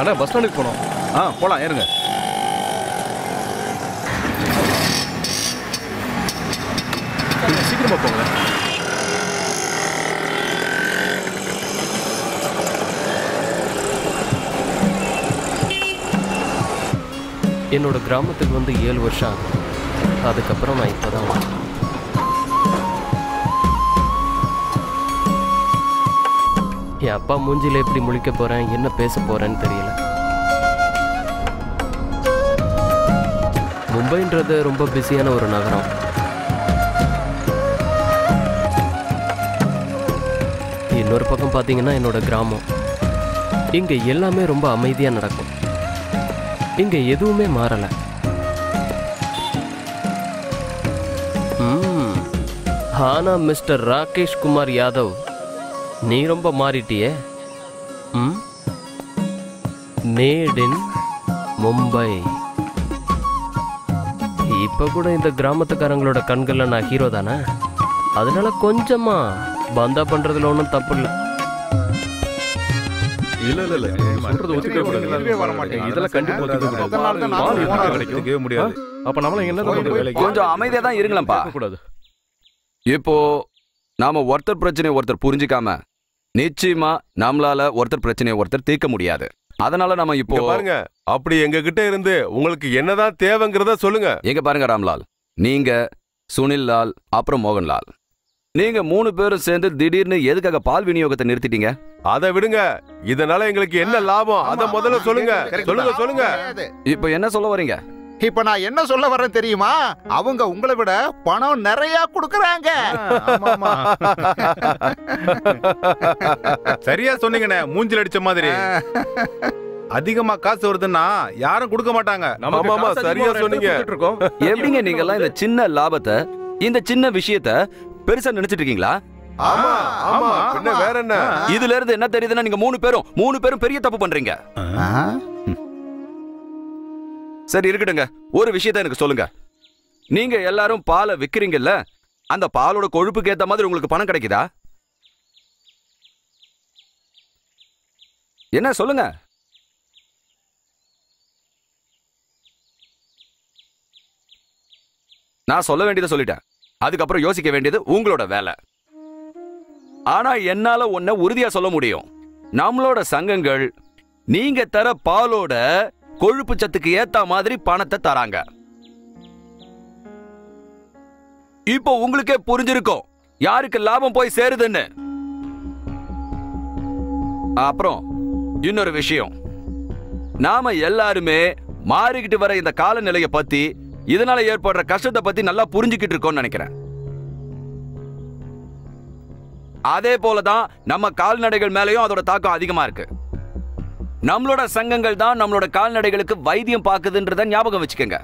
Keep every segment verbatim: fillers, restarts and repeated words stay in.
அண்ணா bus ஸ்டாண்டுக்கு போனோம். ஆ போலாம் ஏறுங்க. சீக்கிரமா போங்க. என்னோட கிராமத்துக்கு வந்து ஏழு வருஷம் ஆகும். அதுக்கப்புறம் நான் இப்போதான் வந்தேன். என் அப்பா மூஞ்சில எப்படி முழிக்க போறேன், என்ன பேச போறேன்னு தெரியல. மும்பைன்றது ரொம்ப பிஸியான ஒரு நகரம். இன்னொரு பக்கம் பார்த்தீங்கன்னா என்னோட கிராமம். இங்க எல்லாமே ரொம்ப அமைதியா நடக்கும். இங்க எதுவுமே மாறல. ம் ஆனா மிஸ்டர் ராகேஷ் குமார் யாதவ், நீ ரொம்ப மாறிட்டியே. ம் மேட் இன் மும்பை. இப்ப கூட இந்த கிராமத்துக்காரங்களோட கண்கள்ல நான் ஹீரோ தானே. அதனால கொஞ்சமா பந்தா பண்றதுல ஒன்றும் தப்பு இல்லை. இல்ல இல்ல இல்ல சொல்றது ஒத்துக்க கூடாது. வர மாட்டேங்க. இதெல்லாம் கண்டிப்பா ஒத்துக்க கூடாது. அதனால தான் நான் கிடைக்கவே முடியாது. அப்ப நம்மள என்ன பண்றது? கொஞ்சம் அமைதியா தான் இருங்களேன்ப்பா. கூடாது. இப்போ நாம ஒருத்தர் பிரச்சனையை ஒருத்தர் புரிஞ்சிக்காம நிச்சயமா நம்மளால ஒருத்தர் பிரச்சனையை ஒருத்தர் தீர்க்க முடியாது. அதனால நம்ம இப்போ பாருங்க, அப்படி எங்க கிட்ட இருந்து உங்களுக்கு என்னதான் தேவைங்கிறத சொல்லுங்க. எங்க பாருங்க ராம்லால், நீங்க சுனில் லால் அப்புறம் மோகன்லால், நீங்க மூணு பேரும் சேர்ந்து திடீர்னு எதுக்காக பால் விநியோகத்தை நிறுத்திட்டீங்க? அதை விடுங்க. இதனால எங்களுக்கு என்ன லாபம் அத முதல்ல சொல்லுங்க. சொல்லுங்க சொல்லுங்க. இப்போ என்ன சொல்ல வரீங்க? இப்ப நான் என்ன சொல்ல வரேன் தெரியுமா? அவங்க உங்களை விட பணம் நிறைய கொடுக்கறாங்க. சரியா சொன்னீங்கண்ணே, மூஞ்சில் அடிச்ச மாதிரி. அதிகமா காசு வருதுன்னா யாரும் கொடுக்க மாட்டாங்க. ஆமா சரியா சொன்னீங்க. எப்படிங்க நீங்க எல்லாம் இந்த சின்ன லாபத்தை, இந்த சின்ன விஷயத்தை பெருசா நினைச்சிட்டு இருக்கீங்களா? ஆமா ஆமா பின்ன வேற என்ன? இதுல இருந்து என்ன தெரியுதுன்னா நீங்க மூணு பேரும் மூணு பேரும் பெரிய தப்பு பண்றீங்க. சரி இருக்கட்டுங்க, ஒரு விஷயத்தை எனக்கு சொல்லுங்க. நீங்க எல்லாரும் பாலை விக்கிறீங்கல்ல, அந்த பாலோட கொழுப்புக்கு ஏத்த மாதிரி உங்களுக்கு பணம் கிடைக்குதா? என்ன சொல்லுங்க. நான் சொல்ல வேண்டியதை சொல்லிட்டேன். அதுக்கப்புறம் யோசிக்க வேண்டியது உங்களோட வேலை. ஆனா என்னால ஒன்ன உறுதியா சொல்ல முடியும். நம்மளோட சங்கங்கள் நீங்க தர பாலோட கொழுப்பு சத்துக்கு ஏத்த மாதிரி பணத்தை தராங்க. இப்போ உங்களுக்கே புரிஞ்சிருக்கும் யாருக்கு லாபம் போய் சேருதுன்னு. அப்புறம் இன்னொரு விஷயம், நாம எல்லாருமே மாறிக்கிட்டு வர இந்த காலநிலையை பத்தி, இதனால ஏற்படுற கஷ்டத்தை பத்தி நல்லா புரிஞ்சுக்கிட்டு இருக்கோம்னு நினைக்கிறேன். அதே போலதான் நம்ம கால்நடைகள் மேலேயும் அதோட தாக்கம் அதிகமா இருக்கு. நம்மளோட சங்கங்கள் தான் நம்மளோட கால்நடைகளுக்கு வைத்தியம் பார்க்குதுன்றத ஞாபகம் வச்சுக்கோங்க.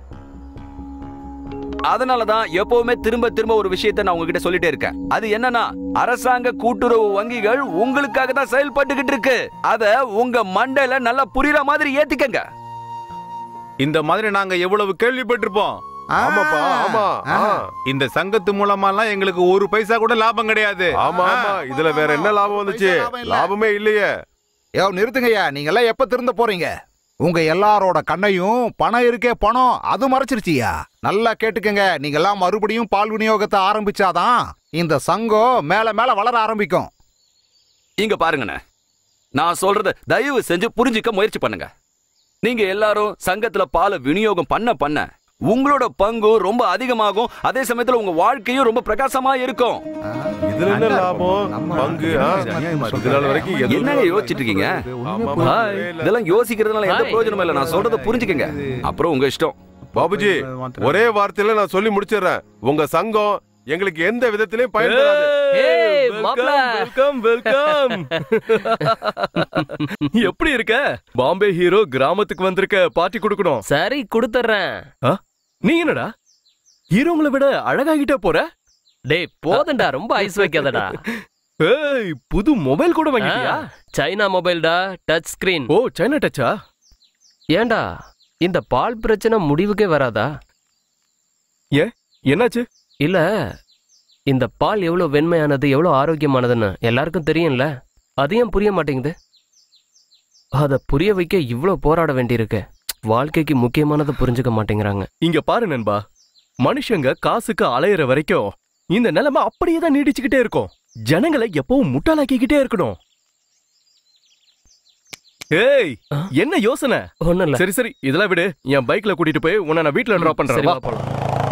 அதனாலதான் எப்பவுமே திரும்ப திரும்ப ஒரு விஷயத்தை நான் உங்ககிட்ட சொல்லிட்டே இருக்கேன். அது என்னன்னா, அரசாங்க கூட்டுறவு வங்கிகள் உங்களுக்காக தான் செயல்பட்டுக்கிட்டு இருக்கு. அத உங்க மண்டையில நல்லா புரியுற மாதிரி ஏத்திக்கங்க. இந்த மாதிரி நாங்க எவ்வளவு கேள்விப்பட்டிருப்போம். ஆமாப்பா ஆமா. இந்த சங்கத்து மூலமா எல்லாம் எங்களுக்கு ஒரு பைசா கூட லாபம் கிடையாது. ஆமா ஆமா இதுல வேற என்ன லாபம் வந்துச்சு? லாபமே இல்லையே. ஏ நிறுத்துங்கய்யா, நீங்க எல்லாம் எப்ப திருந்த போறீங்க? உங்க எல்லாரோட கண்ணையும் பணம் இருக்கே பணம் அது மறைச்சிருச்சியா? நல்லா கேட்டுக்கங்க, நீங்க எல்லாம் மறுபடியும் பால் விநியோகத்தை ஆரம்பிச்சாதான் இந்த சங்கம் மேல மேல வளர ஆரம்பிக்கும். இங்க பாருங்கண்ணே, நான் சொல்றத தயவு செஞ்சு புரிஞ்சுக்க முயற்சி பண்ணுங்க. நீங்க எல்லாரும் சங்கத்துல பாலை விநியோகம் பண்ண பண்ண உங்களோட பங்கு ரொம்ப அதிகமாகும். அதே சமயத்துல உங்க வாழ்க்கையும் ரொம்ப பிரகாசமா இருக்கும். இதுல என்ன லாபம்? பங்கு இதனால வரைக்கும் என்னங்க யோசிச்சுட்டு இருக்கீங்க? இதெல்லாம் யோசிக்கிறதுனால எந்த பிரயோஜனமும் இல்ல. நான் சொல்றத புரிஞ்சுக்கங்க, அப்புறம் உங்க இஷ்டம். பாபுஜி, ஒரே வார்த்தையில நான் சொல்லி முடிச்சிடுறேன். உங்க சங்கம் எங்களுக்கு எந்த விதத்திலையும் பயன்படாது. Welcome welcome. எப்படி இருக்க? பாம்பே ஹீரோ கிராமத்துக்கு வந்திருக்க, பார்ட்டி கொடுக்கணும். சரி கொடுத்துறேன். நீ என்னடா ஹீரோங்களை விட அழகாகிட்டே போற? டேய் போதண்டா, ரொம்ப ஐஸ் வைக்காதடா. ஏய், புது மொபைல் கூட வாங்கிட்டியா? சைனா மொபைல்டா, டச் ஸ்கிரீன். ஓ, சைனா டச்சா? ஏண்டா இந்த பால் பிரச்சனை முடிவுக்கே வராதா? ஏ என்னாச்சு? இல்ல, இந்த பால் எவ்வளவு வெண்மையானது, எவ்வளவு ஆரோக்கியமானதுன்னு எல்லாருக்கும் தெரியும்ல. அதையும் புரிய மாட்டேங்குது. அத புரிய வைக்க இவ்ளோ போராட வேண்டியிருக்கு. வாழ்க்கைக்கு முக்கியமானதை புரிஞ்சுக்க மாட்டேங்கிறாங்க. இங்க பாரு நண்பா, மனுஷங்க காசுக்கு அலையிற வரைக்கும் இந்த நிலைமை அப்படியே தான் நீடிச்சுக்கிட்டே இருக்கும். ஜனங்களை எப்பவும் முட்டாளாக்கிக்கிட்டே இருக்கணும். ஏய், என்ன யோசனை? ஒண்ணும் இல்ல. சரி சரி, இதெல்லாம் விடு. என் பைக்ல கூட்டிட்டு போய் உன்னை நான் வீட்டுல டிராப் பண்றேன். வா போலாம்.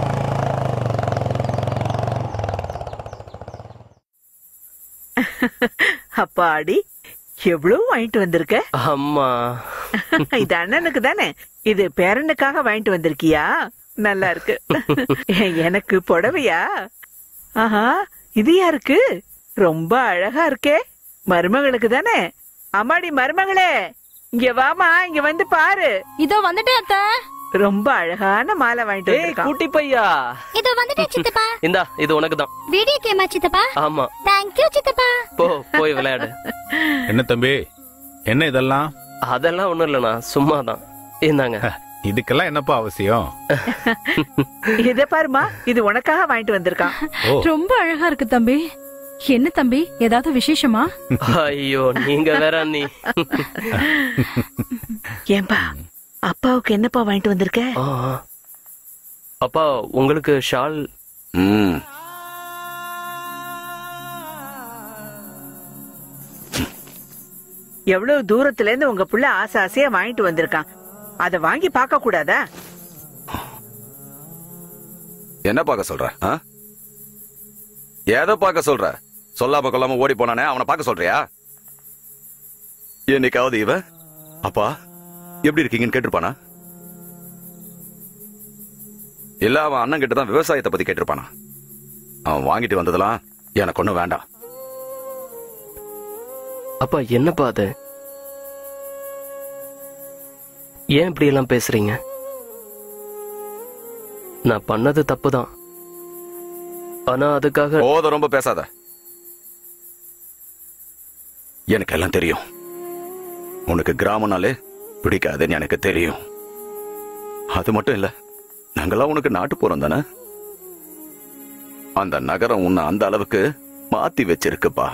அப்பாடி, எவ்வளவு வாங்கிட்டு வந்திருக்க? அம்மா, இது அண்ணனுக்கு தானே? இது பேரனுக்காக வாங்கிட்டு வந்திருக்கியா? நல்லா இருக்கு. எனக்கு புடவையா? ஆஹா, இது யாருக்கு? ரொம்ப அழகா இருக்கே. மருமகளுக்கு தானே? அம்மாடி மருமகளே, இங்க வாமா, இங்க வந்து பாரு. இதோ வந்துட்டேன் அத்தை. ரொம்ப அழகான மாலை வாங்கிட்டு வந்திருக்கான். குட்டி பையா, இதோ வந்துட்டேன் சித்தப்பா. இந்தா, இது உனக்கு தான். வீடியோ கேமா சித்தப்பா? ஆமா. தேங்க் யூ சித்தப்பா. போ, போய் விளையாடு. என்ன தம்பி, என்ன இதெல்லாம்? அதெல்லாம் ஒண்ணும் இல்லண்ணா, சும்மாதான். இந்தாங்க. இதுக்கெல்லாம் என்னப்பா அவசியம்? இத பாருமா, இது உனக்காக வாங்கிட்டு வந்திருக்கான். ரொம்ப அழகா இருக்கு தம்பி. என்ன தம்பி, ஏதாவது விசேஷமா? ஐயோ, நீங்க வேற நீ. ஏன்பா, அப்பாவுக்கு என்னப்பா வாங்கிட்டு வந்திருக்க? அப்பா, உங்களுக்கு ஷால். ம். எவ்வளவு தூரத்துல இருந்து உங்க புள்ள ஆசை ஆசையா வாங்கிட்டு வந்திருக்கான். அத வாங்கி பார்க்க கூடாதா? என்ன பார்க்க சொல்ற? ஏதோ பார்க்க சொல்ற? சொல்லாம கொள்ளாம ஓடி போனானே, அவனை பார்க்க சொல்றியா? என்னைக்காவது இவ அப்பா எப்படி இருக்கீங்கன்னு கேட்டிருப்பானா? இல்ல அவன் அண்ணன் கிட்ட தான் விவசாயத்தை பத்தி கேட்டிருப்பானா? அவன் வாங்கிட்டு வந்ததெல்லாம் எனக்கு ஒண்ணும் வேண்டாம். அப்பா, என்னப்பா அது? ஏன் இப்படி எல்லாம் பேசுறீங்க? நான் பண்ணது தப்புதான். ஆனா அதுக்காக போத ரொம்ப பேசாத. எனக்கு எல்லாம் தெரியும். உனக்கு கிராமம்னாலே பிடிக்காதுன்னு எனக்கு தெரியும். அது மட்டும் இல்ல, நாங்கெல்லாம் உனக்கு நாட்டு போறோம் தானே. அந்த நகரம் உன்னை அந்த அளவுக்கு மாத்தி வச்சிருக்குப்பா.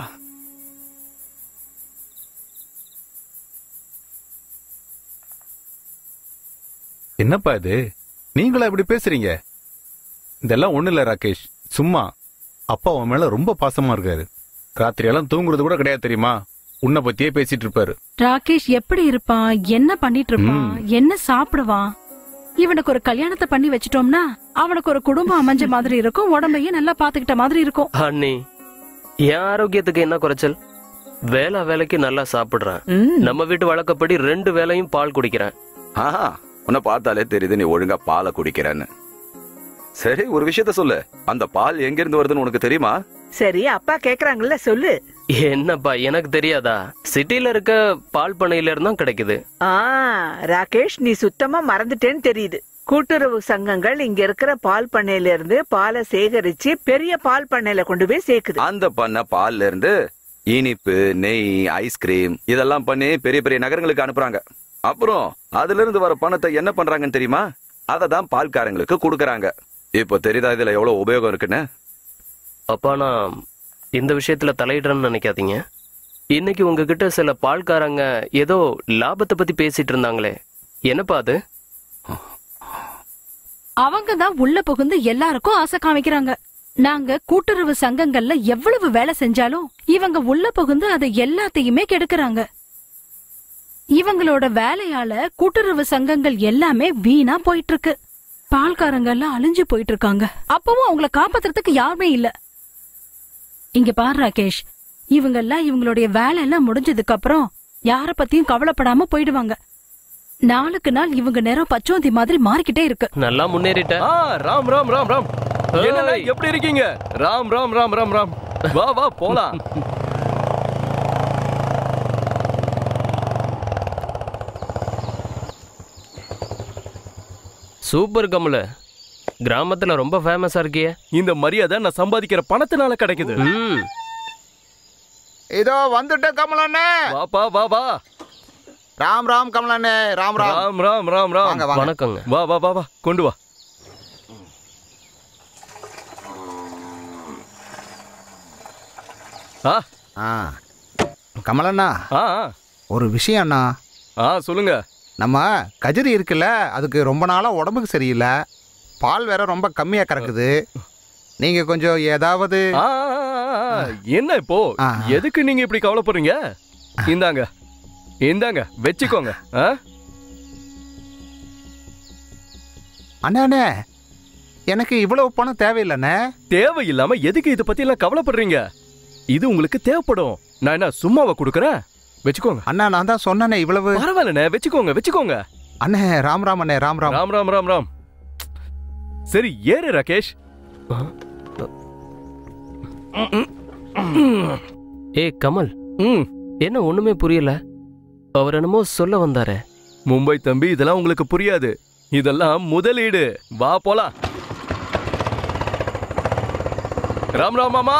என்னப்பா இது, நீங்களா இப்படி பேசுறீங்க? இதெல்லாம் ஒண்ணு இல்ல ராகேஷ், சும்மா அப்பா உன் மேல ரொம்ப பாசமா இருக்காரு. ராத்திரி எல்லாம் தூங்குறது கூட கிடையாது தெரியுமா? உன்னை பத்தியே பேசிட்டு இருப்பாரு. ராகேஷ் எப்படி இருப்பான், என்ன பண்ணிட்டு இருப்பான், என்ன சாப்பிடுவான்? இவனுக்கு ஒரு கல்யாணத்தை பண்ணி வச்சிட்டோம்னா அவனுக்கு ஒரு குடும்பம் அமைஞ்ச மாதிரி இருக்கும், உடம்பையும் நல்லா பாத்துக்கிட்ட மாதிரி இருக்கும். அண்ணி, என் ஆரோக்கியத்துக்கு என்ன குறைச்சல்? வேலை வேலைக்கு நல்லா சாப்பிடுறேன். நம்ம வீட்டு வழக்கப்படி ரெண்டு வேளையும் பால் குடிக்கிறேன். ஆஹா, உன்னை பார்த்தாலே தெரியுது நீ ஒழுங்கா பாலை குடிக்கிறேன்னு. சரி, ஒரு விஷயத்த சொல்லு. அந்த பால் எங்க இருந்து வருதுன்னு உனக்கு தெரியுமா? சரி, அப்பா கேக்குறாங்கல்ல, சொல்லு. என்னப்பா, எனக்கு தெரியாதா? சிட்டில இருக்க பால் பண்ணையில இருந்தா கிடைக்குது. ஆ, ராகேஷ், நீ சுத்தமா மறந்துட்டேன்னு தெரியுது. கூட்டுறவு சங்கங்கள் இங்க இருக்கிற பால் பண்ணையில இருந்து பாலை சேகரிச்சு பெரிய பால் பண்ணையில கொண்டு போய் சேர்க்குது. அந்த பண்ணை பால்ல இருந்து இனிப்பு, நெய், ஐஸ்கிரீம் இதெல்லாம் பண்ணி பெரிய பெரிய நகரங்களுக்கு அனுப்புறாங்க. அப்புறம் அதுல இருந்து வர பணத்தை என்ன பண்றாங்கன்னு தெரியுமா? அததான் பால்காரங்களுக்கு கொடுக்கறாங்க. இப்போ தெரியுதா இதுல எவ்வளவு உபயோகம் இருக்குன்னு? அப்பா, நான் இந்த விஷயத்துல தலையிடுறேன்னு நினைக்காதீங்க. இன்னைக்கு உங்ககிட்ட சில பால்காரங்க ஏதோ லாபத்தை பத்தி பேசிட்டு இருந்தாங்களே, என்னப்பா அது? அவங்க தான் உள்ள புகுந்து எல்லாருக்கும் ஆசை காமிக்கிறாங்க. நாங்க கூட்டுறவு சங்கங்கள்ல எவ்வளவு வேலை செஞ்சாலும் இவங்க உள்ள புகுந்து அதை எல்லாத்தையுமே கெடுக்கிறாங்க. இவங்களோட வேலையால கூட்டுறவு சங்கங்கள் எல்லாமே வீணா போயிட்டு இருக்கு. பால்காரங்க எல்லாம் அழிஞ்சு போயிட்டு இருக்காங்க. அப்பவும் அவங்கள காப்பாத்துறதுக்கு யாருமே இல்ல. இங்க பாரு ராகேஷ், இவங்க எல்லாம் இவங்களுடைய வேலை எல்லாம் முடிஞ்சதுக்கு அப்புறம் யார பத்தியும் கவலைப்படாம போயிடுவாங்க. நாளுக்கு நாள் இவங்க நேரம் பச்சோந்தி மாதிரி மாறிக்கிட்டே இருக்கு. நல்லா முன்னேறிட்ட. ராம் ராம் ராம் ராம். என்ன எப்படி இருக்கீங்க? ராம் ராம் ராம் ராம் ராம். வா வா போலாம். சூப்பர் கமல, கிராமத்துல ரொம்ப ஃபேமஸா இருக்கியே. இந்த மரியாதை நான் சம்பாதிக்கிற பணத்தினால கிடைக்குது. இதோ வந்துட்ட கமலண்ணே. வாப்பா வா வா. ராம் ராம் கமலண்ணே. ராம் ராம் ராம் ராம் ராம் ராம். வணக்கங்க. வா வா வா வா, கொண்டு வா. கமலண்ணா, ஒரு விஷயம் அண்ணா. ஆ சொல்லுங்க. நம்ம கஜரி இருக்குல்ல, அதுக்கு ரொம்ப நாளா உடம்புக்கு சரியில்லை, பால் வேற ரொம்ப கம்மியா கறக்குது. நீங்க கொஞ்சம் ஏதாவது. ஆ, என்ன இப்போ எதுக்கு நீங்க இப்படி கவலைப்படுறீங்க? இந்தாங்க இந்தாங்க வச்சுக்கோங்க. அண்ணா அண்ணே, எனக்கு இவ்வளவு பணம் தேவையில்லைண்ணே. தேவையில்லாம எதுக்கு இதை பத்தி எல்லாம் கவலைப்படுறீங்க? இது உங்களுக்கு தேவைப்படும். நான் என்ன சும்மாவை கொடுக்குறேன்? வச்சுக்கோங்க. அண்ணா நான் தான் சொன்னேனே இவ்வளவு. பரவாயில்லண்ணே, வச்சுக்கோங்க வச்சுக்கோங்க. அண்ணே ராம் ராம் அண்ணே, ராம் ராம் ராம் ராம் ராம் ராம். சரி ஏறு ராகேஷ். ஏ கமல், என்ன ஒண்ணுமே புரியல? அவர் என்னமோ சொல்ல வந்தாரு. மும்பை தம்பி, இதெல்லாம் உங்களுக்கு புரியாது. இதெல்லாம் முதலீடு. வா போலாம். ராம் ராம் மாமா.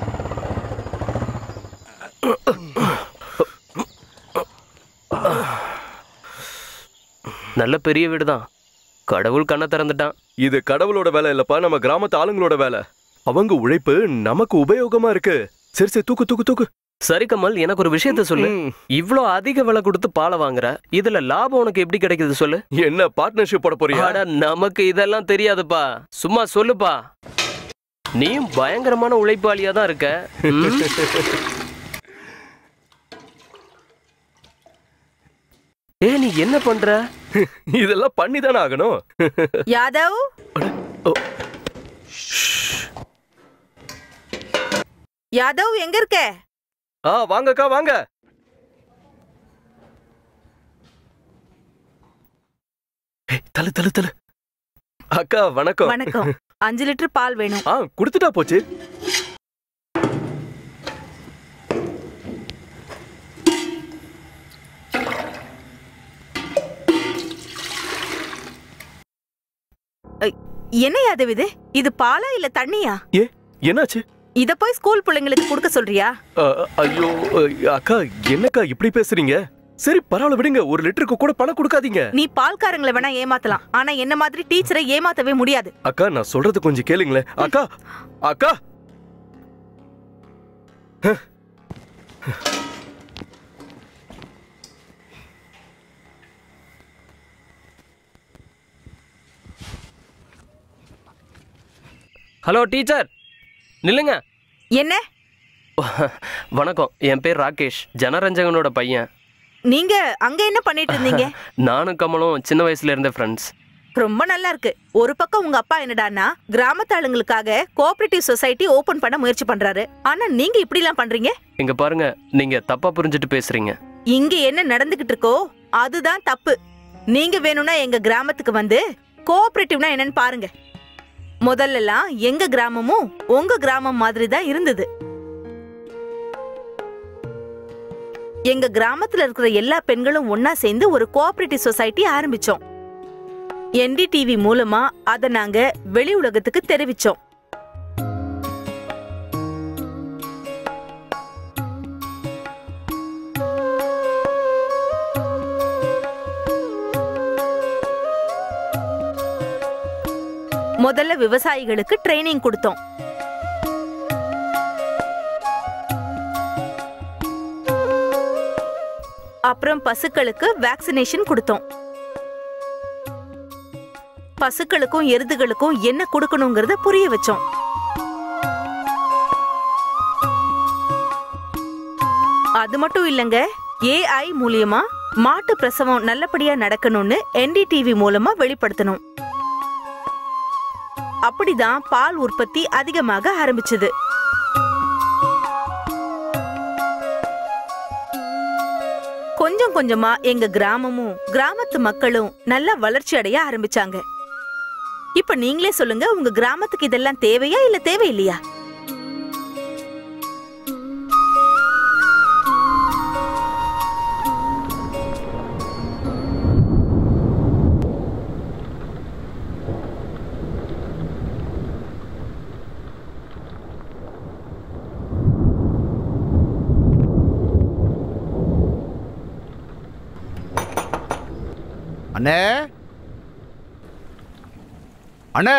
நல்ல பெரிய வீடுதான். கடவுள் கண்ணை திறந்துட்டான். இது கடவுளோட வேலை இல்லப்பா, நம்ம கிராமத்து ஆளுங்களோட வேலை. அவங்க உழைப்பு நமக்கு உபயோகமா இருக்கு. சரி சரி தூக்கு தூக்கு தூக்கு. சரி கமல், எனக்கு ஒரு விஷயத்த சொல்லு. இவ்ளோ அதிக விலை கொடுத்து பாலை வாங்குற, இதுல லாபம் உனக்கு எப்படி கிடைக்குது சொல்லு? என்ன பார்ட்னர்ஷிப் போட போறியா? நமக்கு இதெல்லாம் தெரியாதுப்பா, சும்மா சொல்லுப்பா. நீயும் பயங்கரமான உழைப்பாளியா தான் இருக்க. ஏ நீ என்ன பண்ற? இதெல்லாம் பண்ணி தானே ஆகணும். யாதவ், யாதவ் எங்க இருக்க? ஆ வாங்கக்கா வாங்க. தல தல தல. அக்கா வணக்கம். வணக்கம். அஞ்சு லிட்டர் பால் வேணும். ஆ குடுத்துட்டா போச்சு. என்ன யாதவ் இது? இது பாலா இல்ல தண்ணியா? ஏ என்னாச்சு? இத போய் ஸ்கூல் பிள்ளைங்களுக்கு கொடுக்க சொல்றியா? ஐயோ அக்கா, என்னக்கா இப்படி பேசுறீங்க? சரி பரவாயில்ல விடுங்க, ஒரு லிட்டருக்கு கூட பணம் கொடுக்காதீங்க. நீ பால்காரங்களை வேணா ஏமாத்தலாம், ஆனா என்ன மாதிரி டீச்சரை ஏமாத்தவே முடியாது. அக்கா நான் சொல்றது கொஞ்சம் கேளுங்களேன். அக்கா அக்கா ஹலோ டீச்சர், நில்லுங்க. என்ன? வணக்கம், என் பேர் ராகேஷ், ஜனரஞ்சகனோட பையன். நீங்க அங்க என்ன பண்ணிட்டு இருந்தீங்க? நானும் கமலும் சின்ன வயசுல இருந்த ஃப்ரெண்ட்ஸ். ரொம்ப நல்லா இருக்கு. ஒரு பக்கம் உங்க அப்பா என்னடான்னா கிராமத்து ஆளுங்களுக்காக கோஆபரேட்டிவ் சொசைட்டி ஓபன் பண்ண முயற்சி பண்றாரு, ஆனா நீங்க இப்படி எல்லாம் பண்றீங்க. இங்க பாருங்க, நீங்க தப்பா புரிஞ்சுட்டு பேசுறீங்க. இங்க என்ன நடந்துகிட்டு இருக்கோ அதுதான் தப்பு. நீங்க வேணும்னா எங்க கிராமத்துக்கு வந்து கோஆபரேட்டிவ்னா என்னன்னு பாருங்க. முதல்ல எல்லாம் எங்க கிராமமும் உங்க கிராமம் மாதிரி தான் இருந்தது. எங்க கிராமத்துல இருக்கிற எல்லா பெண்களும் ஒன்னா சேர்ந்து ஒரு கோஆபரேட்டிவ் சொசைட்டி ஆரம்பிச்சோம். என்டிடிவி மூலமா அத நாங்க வெளி உலகத்துக்கு தெரிவிச்சோம். முதல்ல விவசாயிகளுக்கு ட்ரைனிங் கொடுத்தோம். அப்புறம் பசுக்களுக்கு வேக்சினேஷன் கொடுத்தோம். பசுக்களுக்கும் எருதுகளுக்கும் என்ன கொடுக்கணுங்கிறத புரிய வச்சோம். அது மட்டும் இல்லங்க, ஏஐ மூலியமா மாட்டு பிரசவம் நல்லபடியா நடக்கணும்னு என்டிடிவி மூலமா வெளிப்படுத்தணும். அப்படிதான் பால் உற்பத்தி அதிகமாக ஆரம்பிச்சது. கொஞ்சம் கொஞ்சமா எங்க கிராமமும் கிராமத்து மக்களும் நல்லா வளர்ச்சி அடைய ஆரம்பிச்சாங்க. இப்ப நீங்களே சொல்லுங்க, உங்க கிராமத்துக்கு இதெல்லாம் தேவையா இல்ல தேவையில்லையா? அண்ணே அண்ணே,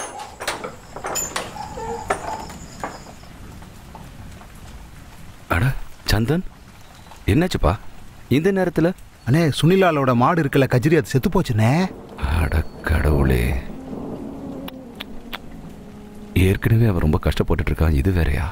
அட சந்தன், என்னாச்சுப்பா இந்த நேரத்துல? அண்ணே, சுனிலாலோட மாடு இருக்குல்ல கஜ்ரி, அது செத்து போச்சுனே. அட கடவுளே, ஏற்கனவே அவன் ரொம்ப கஷ்டப்பட்டுட்டு இருக்கான், இது வேறையா?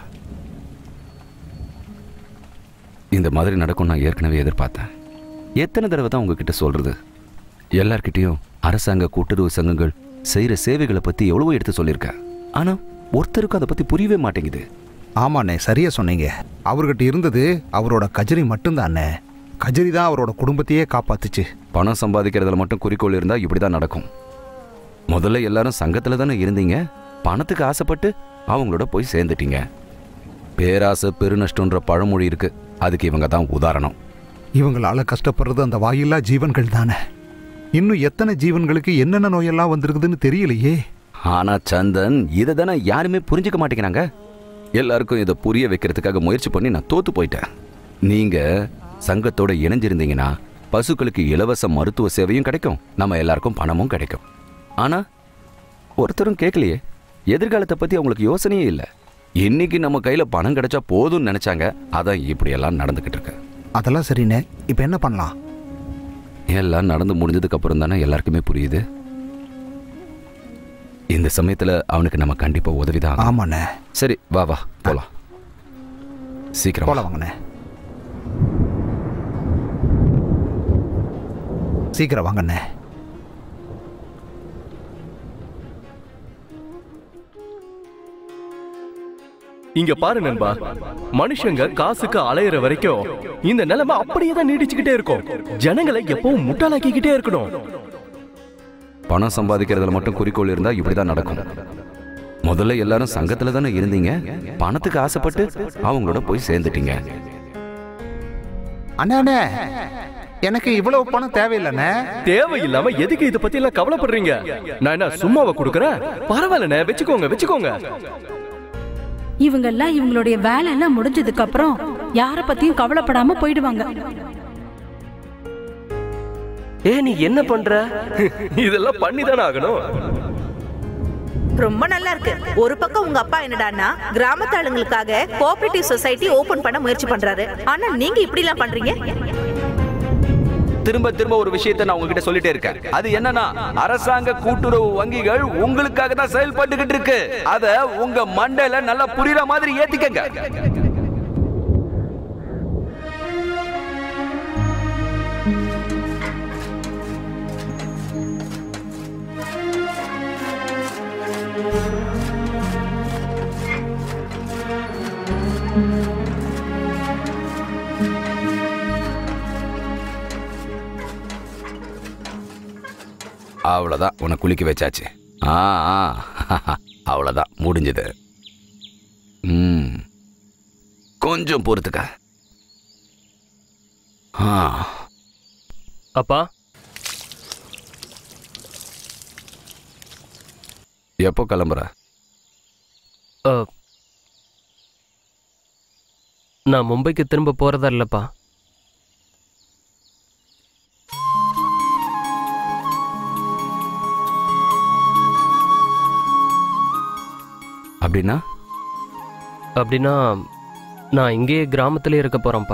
இந்த மாதிரி நடக்கும் நான் ஏற்கனவே எதிர்பார்த்தேன். எத்தனை தடவை தான் உங்ககிட்ட சொல்றது? எல்லார்கிட்டையும் அரசாங்க கூட்டுறவு சங்கங்கள் செய்யற சேவைகளை பத்தி எவ்வளவோ எடுத்து சொல்லியிருக்கேன். ஆனா ஒருத்தருக்கும் அதை பத்தி புரியவே மாட்டேங்குது. ஆமாண்ணே, சரியா சொன்னீங்க. அவர்கிட்ட இருந்தது அவரோட கஜரி மட்டும்தானே. கஜரி தான் அவரோட குடும்பத்தையே காப்பாத்துச்சு. பணம் சம்பாதிக்கிறதுல மட்டும் குறிக்கோள் இருந்தா இப்படிதான் நடக்கும். முதல்ல எல்லாரும் சங்கத்துல தானே இருந்தீங்க. பணத்துக்கு ஆசைப்பட்டு அவங்களோட போய் சேர்ந்துட்டீங்க. பேராசை பெருநஷ்டன்ற பழமொழி இருக்கு, அதுக்கு இவங்க தான் உதாரணம். இவங்களால கஷ்டப்படுறது அந்த வாயில்லா ஜீவன்கள் தானே. இன்னும் எத்தனை ஜீவன்களுக்கு என்னென்ன நோயெல்லாம் வந்திருக்குதுன்னு தெரியலையே. ஆனா சந்தன், இதை தானே யாருமே புரிஞ்சுக்க மாட்டேங்கிறாங்க. எல்லாருக்கும் இதை புரிய வைக்கிறதுக்காக முயற்சி பண்ணி நான் தோத்து போயிட்டேன். நீங்க சங்கத்தோட இணைஞ்சிருந்தீங்கன்னா பசுக்களுக்கு இலவச மருத்துவ சேவையும் கிடைக்கும், நம்ம எல்லாருக்கும் பணமும் கிடைக்கும். ஆனா ஒருத்தரும் கேட்கலையே. எதிர்காலத்தை பத்தி அவங்களுக்கு யோசனையே இல்லை. இன்னைக்கு நம்ம கையில பணம் கிடைச்சா போதும்னு நினைச்சாங்க. அதான் இப்படி எல்லாம் நடந்துகிட்டு இருக்கு. அதெல்லாம் சரிண்ணே, இப்ப என்ன பண்ணலாம்? எல்லாம் நடந்து முடிஞ்சதுக்கு அப்புறம் தானே எல்லாருக்குமே புரியுது. இந்த சமயத்துல அவனுக்கு நம்ம கண்டிப்பா உதவிதான். ஆமாண்ணே. சரி, வா வா போலாம். சீக்கிரம் போலாம் வாங்கண்ணே. சீக்கிரம் வாங்கண்ணே. இங்க பாரு நண்பா, மனுஷங்க காசுக்கு அலையிற வரைக்கும் இந்த நிலைமை அப்படியே தான் நீடிச்சுக்கிட்டே இருக்கும். ஜனங்களை எப்பவும் முட்டாளாக்கிக்கிட்டே இருக்கணும். பணம் சம்பாதிக்கிறதுல மட்டும் குறிக்கோள் இருந்தா இப்படிதான் நடக்கும். முதல்ல எல்லாரும் சங்கத்துல தானே இருந்தீங்க. பணத்துக்கு ஆசைப்பட்டு அவங்களோட போய் சேர்ந்துட்டீங்க. அண்ணே அண்ணே, எனக்கு இவ்வளவு பணம் தேவையில்லைண்ணே. தேவையில்லாம எதுக்கு இதை பத்தி எல்லாம் கவலைப்படுறீங்க? நான் என்ன சும்மாவை கொடுக்கறேன்? பரவாயில்லண்ணே, வச்சுக்கோங்க வச்சுக்கோங்க. இவங்க எல்லாம் இவங்களுடைய வேலை எல்லாம் முடிஞ்சதுக்கு அப்புறம் யார பத்தியும் கவலைப்படாம போயிடுவாங்க. ஏ, நீ என்ன பண்ற? இதெல்லாம் பண்ணிதானே ஆகணும். ரொம்ப நல்லா இருக்கு. ஒரு பக்கம் உங்க அப்பா என்னடான்னா கிராமத்து ஆளுங்களுக்காக கோஆபரேட்டிவ் சொசைட்டி ஓபன் பண்ண முயற்சி பண்றாரு. ஆனா நீங்க இப்படி எல்லாம் பண்றீங்க. திரும்ப திரும்ப ஒரு விஷயத்தை நான் உங்ககிட்ட சொல்லிட்டே இருக்கேன். அது என்னன்னா, அரசாங்க கூட்டுறவு வங்கிகள் உங்களுக்காக தான் செயல்பட்டுக்கிட்டு இருக்கு. அத உங்க மண்டையில நல்லா புரியுற மாதிரி ஏத்திக்கங்க. அவ்வளவுதான், உன்னை குளிக்க வச்சாச்சு. ஆ அவ்வளவுதான், முடிஞ்சது. ம் கொஞ்சம் பொறுத்துக்க. அப்பா, எப்போ கிளம்புற? நான் மும்பைக்கு திரும்ப போறதா இல்லப்பா. அப்படின்னா அப்படின்னா நான் இங்கேயே கிராமத்திலே இருக்க போறேன்ப்பா.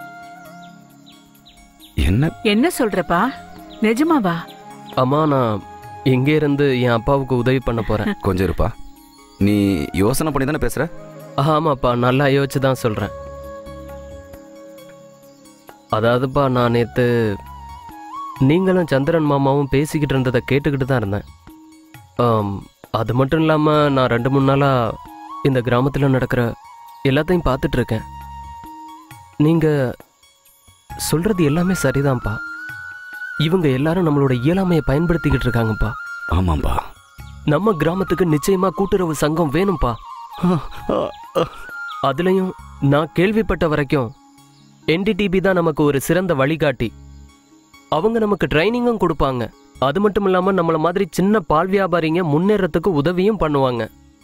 என்ன என்ன சொல்றப்பா? நிஜமாவா? அம்மா, நான் இங்கே இருந்து என் அப்பாவுக்கு உதவி பண்ண போறேன். கொஞ்சம் இருப்பா. நீ யோசனை பண்ணி தானே பேசுற? ஆமாப்பா, நல்லா யோசிச்சு தான் சொல்றேன். அதாவதுப்பா, நான் நேத்து நீங்களும் சந்திரன் மாமாவும் பேசிக்கிட்டு இருந்ததை கேட்டுக்கிட்டு தான் இருந்தேன். அது மட்டும் இல்லாம நான் ரெண்டு மூணு நாளா இந்த கிராமத்தில் நடக்கிற எல்லாத்தையும் பார்த்துட்டு இருக்கேன். நீங்க சொல்றது எல்லாமே சரிதான்ப்பா. இவங்க எல்லாரும் நம்மளோட இயலாமையை பயன்படுத்திக்கிட்டு இருக்காங்கப்பா. ஆமாம்பா, நம்ம கிராமத்துக்கு நிச்சயமா கூட்டுறவு சங்கம் வேணும்பா. அதுலயும் நான் கேள்விப்பட்ட வரைக்கும் என்டிடிபி தான் நமக்கு ஒரு சிறந்த வழிகாட்டி. அவங்க நமக்கு ட்ரைனிங்கும் கொடுப்பாங்க. அது மட்டும் இல்லாம நம்மள மாதிரி சின்ன பால் வியாபாரிங்க முன்னேறத்துக்கு உதவியும் பண்ணுவாங்க.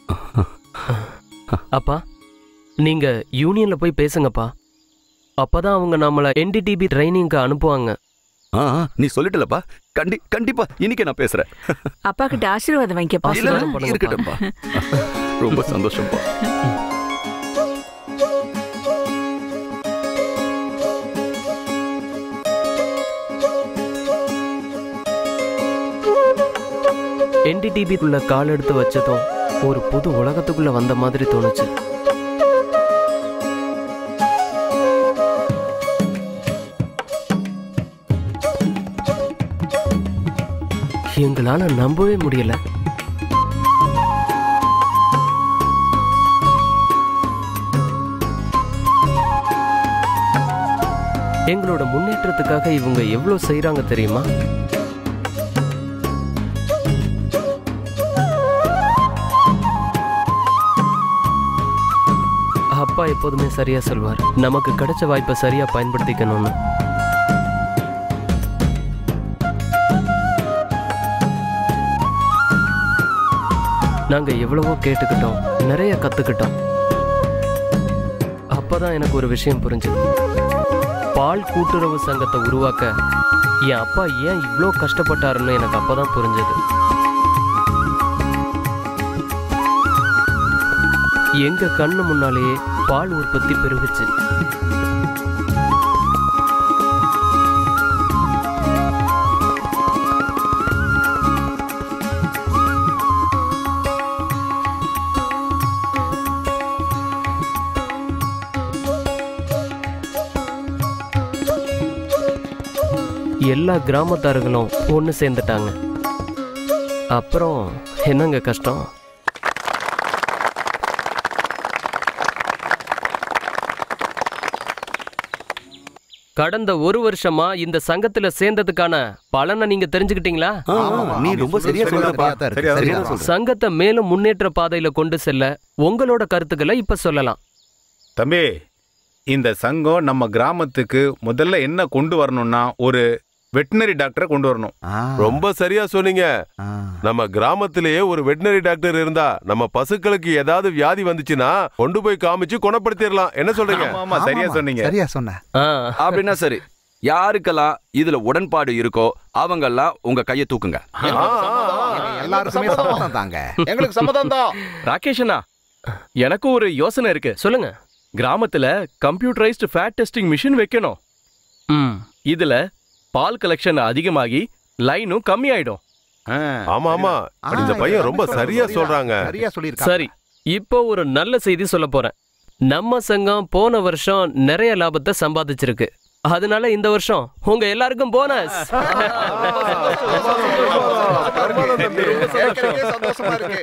அப்பா, நீங்க யூனியன்ல போய் பேசுங்கப்பா. அப்பதான் அவங்க நம்மள என்டிடிபி ட்ரைனிங்க்கு அனுப்புவாங்க. நீ சொல்லிட்டலப்பா. கண்டி கண்டிப்பா இன்னைக்கு நான் பேசுறேன். அப்பா கிட்ட ஆசீர்வாதம் வாங்கிக்கப்பா. இருக்கட்டும்பா. ரொம்ப சந்தோஷம்ப்பா. என்டிடிபிக்குள்ள கால் எடுத்து வச்சதும் ஒரு புது உலகத்துக்குள்ள வந்த மாதிரி தோணுச்சு. எங்களால நம்பவே முடியல. எங்களோட முன்னேற்றத்துக்காக இவங்க எவ்வளவு செய்யறாங்க தெரியுமா? அப்பா எப்போதுமே சரியா சொல்வார், நமக்கு கிடைச்ச வாய்ப்பை சரியா பயன்படுத்திக்கணும்னு. நாங்க எவ்வளவோ கேட்டுக்கிட்டோம், நிறைய கத்துக்கிட்டோம். அப்பதான் எனக்கு ஒரு விஷயம் புரிஞ்சது. பால் கூட்டுறவு சங்கத்தை உருவாக்க என் அப்பா ஏன் இவ்வளோ கஷ்டப்பட்டாருன்னு எனக்கு அப்பதான் புரிஞ்சது. எங்க கண்ணு முன்னாலேயே பால் உற்பத்தி பெருகுச்சு. எல்லா கிராமத்தார்களும் ஒன்று சேர்ந்துட்டாங்க. அப்புறம் என்னங்க கஷ்டம்? கடந்த ஒரு வருஷமா இந்த சங்கத்துல சேர்ந்ததுக்கான பலனை நீங்க தெரிஞ்சுக்கிட்டீங்களா? நீ ரொம்ப சரியா சொல்ற. சங்கத்தை மேலும் முன்னேற்ற பாதையில கொண்டு செல்ல உங்களோட கருத்துக்களை இப்ப சொல்லலாம். தம்பி, இந்த சங்கம் நம்ம கிராமத்துக்கு முதல்ல என்ன கொண்டு வரணும்னா ஒரு வெட்டினரி டாக்டரை கொண்டு வரணும். ரொம்ப சரியா சொன்னீங்க. நம்ம கிராமத்திலேயே ஒரு வெட்டினரி டாக்டர் இருந்தா நம்ம பசுக்களுக்கு ஏதாவது வியாதி வந்துச்சுன்னா கொண்டு போய் காமிச்சு குணப்படுத்திடலாம். என்ன சொல்றீங்க? ஆமா, சரியா சொன்னீங்க. சரியா சொன்ன. அப்படின்னா சரி, யாருக்கெல்லாம் இதுல உடன்பாடு இருக்கோ அவங்க எல்லாம் உங்க கையை தூக்குங்க. எல்லாருக்குமே சம்மதம் தாங்க. எங்களுக்கு சம்மதம் தான். ராகேஷனா, எனக்கு ஒரு யோசனை இருக்கு. சொல்லுங்க. கிராமத்துல கம்ப்யூட்டரைஸ்டு ஃபேட் டெஸ்டிங் மிஷின் வைக்கணும். ம் இதுல பால் கலெக்ஷன் அதிகமாகி லைனும் கம்மி ஆயிடும். ஆமா ஆமா, இந்த பையன் ரொம்ப சரியா சொல்றாங்க. சரியா சொல்லிருக்காங்க. சரி, இப்போ ஒரு நல்ல செய்தி சொல்ல போறேன். நம்ம சங்கம் போன வருஷம் நிறைய லாபத்தை சம்பாதிச்சிருக்கு. அதனால இந்த வருஷம் உங்க எல்லாருக்கும் போனஸ். சந்தோஷமா இருக்கு.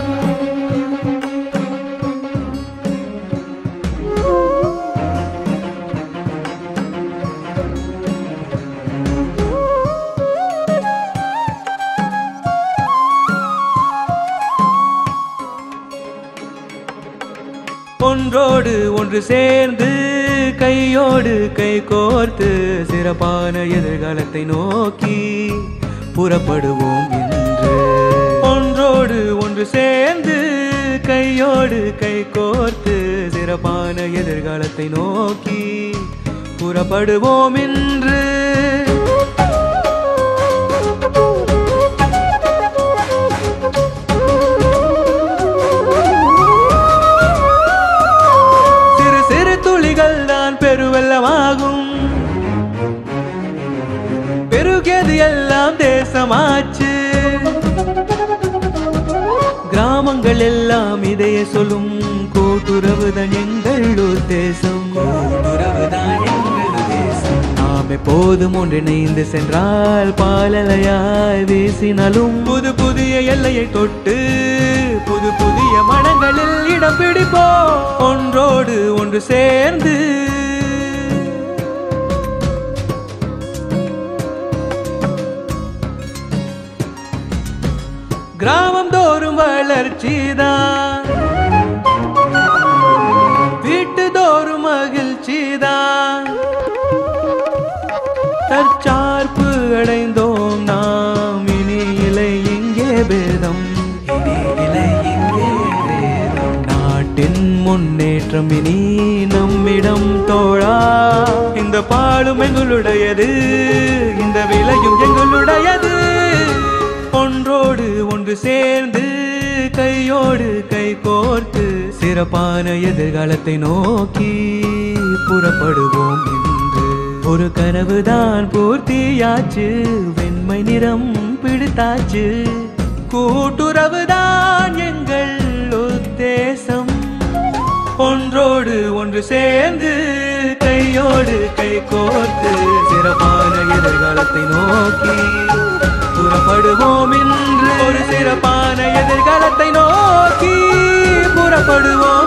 ஒன்றோடு ஒன்று சேர்ந்து கையோடு கை கோர்த்து சிறப்பான எதிர்காலத்தை நோக்கி புறப்படுவோம் என்று. ஒன்றோடு ஒன்று சேர்ந்து கையோடு கை கோர்த்து சிறப்பான எதிர்காலத்தை நோக்கி புறப்படுவோம் என்று. பெருவெல்லமாகும், பெருகியது எல்லாம் தேசமாச்சு. கிராமங்கள் எல்லாம் இதையே சொல்லும், கூட்டுறவுதான் எங்கள் தேசம். கூட்டுறவுதான் எங்கள் தேசம். நாம் எப்போதும் ஒன்றிணைந்து சென்றால் பாலலையாய் வீசினாலும் புது புதிய எல்லையை தொட்டு புது புதிய மனங்களில் இடம் பிடிப்போம். ஒன்றோடு ஒன்று சேர்ந்து கிராமம் தோறும் வளர்ச்சிதான், வீட்டு தோறும் மகிழ்ச்சிதான். தற்சார்பு அடைந்தோம் நாம், இனி இலை எங்கே பேதம், இனி இலை எங்கே பேதம். நாட்டின் முன்னேற்றம் இனி நம்மிடம் தோழா. இந்த பாலும் எங்களுடையது, இந்த விலையும் எங்களுடையது. ஒன்றோடு ஒன்று சேர்ந்து கையோடு கை கோர்த்து சிறப்பான எதிர்காலத்தை நோக்கி புறப்படுவோம் என்று. ஒரு கனவுதான் பூர்த்தியாச்சு, வெண்மை நிறம் பிடித்தாச்சு. கூட்டுறவுதான் எங்கள் உத்தேசம். ஒன்றோடு ஒன்று சேர்ந்து கையோடு கை கோர்த்து சிறப்பான எதிர்காலத்தை நோக்கி புறப்படுவோம் என்று. ஒரு சிறப்பான எதிர்காலத்தை நோக்கி புறப்படுவோம்.